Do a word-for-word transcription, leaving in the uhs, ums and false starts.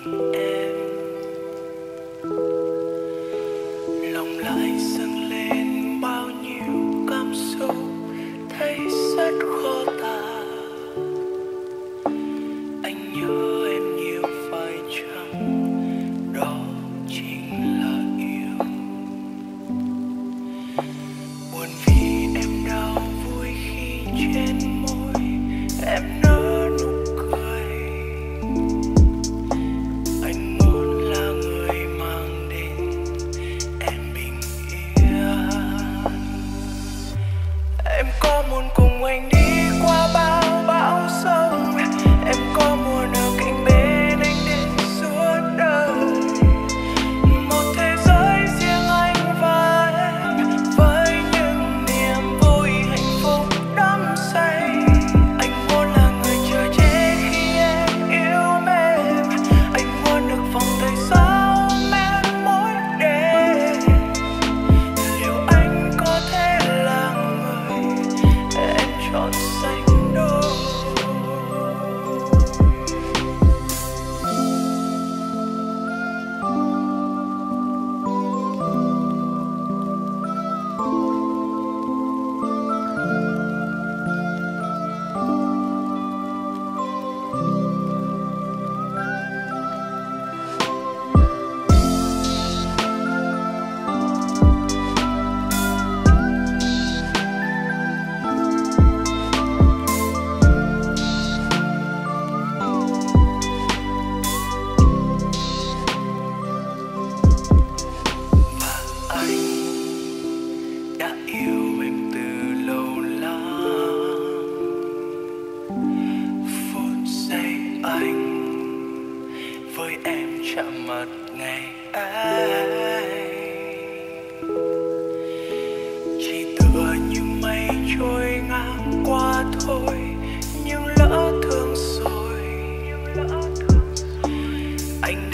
em. Lòng lại dâng lên bao nhiêu cảm xúc, thấy rất khó tả. Anh nhớ em nhiều phải chăng, đó chính là yêu. Buồn vì em đau, vui khi trên môi em nở nụ cười. Anh muốn là người mang đến em bình yên. Em có muốn cùng anh đi qua bao bão sông, em có muốn ở cạnh bên anh đến suốt đời. Một thế giới riêng anh và em, với những niềm vui hạnh phúc đắm say. Anh muốn là người chờ che khi em yêu mến. Anh muốn được vòng tay sau em mỗi đêm. Liệu anh có thể là người em chọn sánh đôi? Và anh đã yêu em từ lâu lắm. Phút giây anh với em chạm mặt ngày ấy, chỉ tựa như mây trôi ngang qua thôi. Nhưng lỡ thương rồi, anh